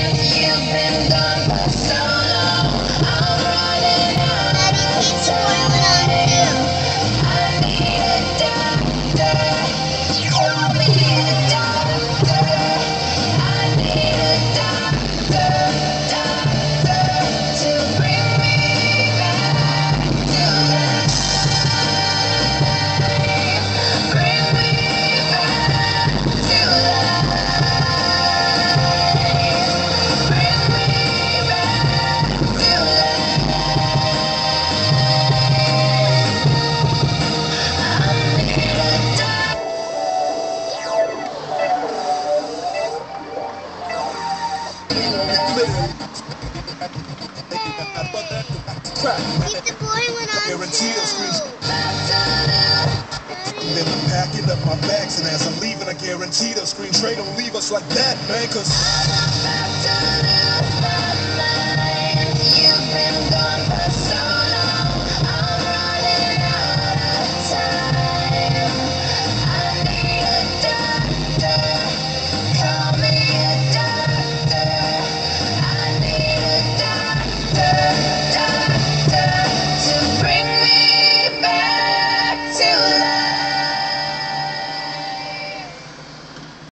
You've been gone for so long. I'm running out. That's what I do. I need a doctor. Call me a doctor. I need a doctor, to bring me back to life. Bring me back to life. Bring me back to life. I need a doctor. Keep the boy when I'm Guarantee a screen. Daddy. Then I'm packing up my bags, and as I'm leaving, I guarantee the screen tray don't leave us like that, man. 'Cause